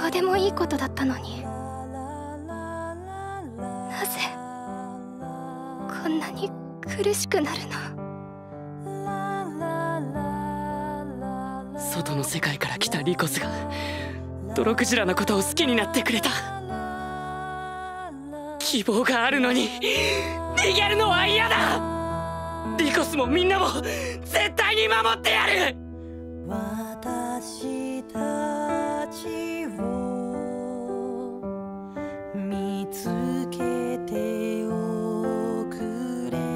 うでもいいことだったのに、なぜこんなに苦しくなるの？ 外の世界から来たリコスがドロクジラのことを好きになってくれた。希望があるのに逃げるのは嫌だ。リコスもみんなも絶対に守ってやる。 私たちを見つけておくれ。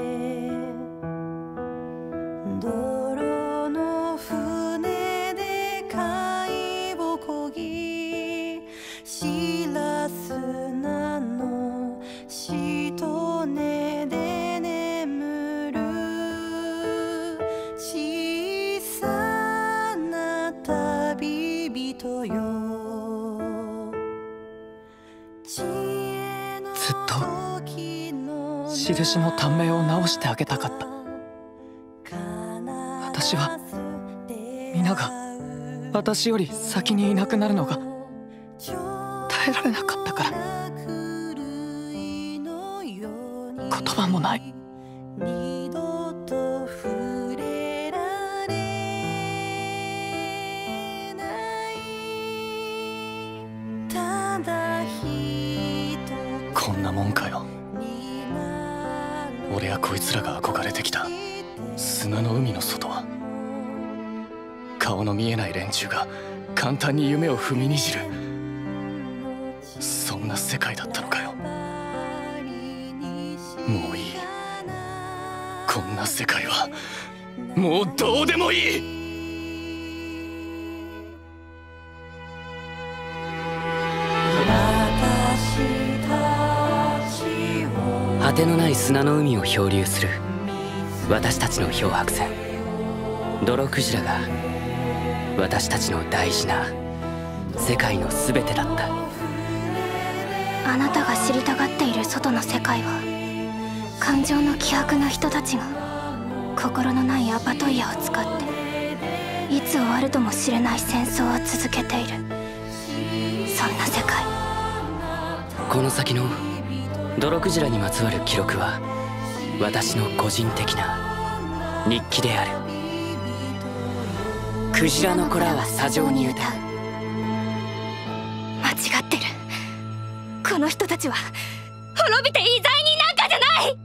泥の船で海をこぎ、しらすなのしとねで眠る小さな旅人よ。 ずっと印の短命を直してあげたかった。私は皆が私より先にいなくなるのが耐えられなかったから。言葉もない。 二度と触れられない。ただ一つこんなもんかよ。俺やこいつらが憧れてきた砂の海の外は、顔の見えない連中が簡単に夢を踏みにじる、そんな世界だったのかよ。もういい。こんな世界はもうどうでもいい。 果てのない砂の海を漂流する私たちの漂白船ドロクジラが私たちの大事な世界の全てだった。 あなたが知りたがっている外の世界は、感情の希薄な人たちが心のないアパトイヤを使っていつ終わるともしれない戦争を続けている、そんな世界。 この先のドロクジラにまつわる記録は私の個人的な日記である。クジラの子らは砂上に歌う。 間違ってる。この人たちは滅びていい罪人なんかじゃない。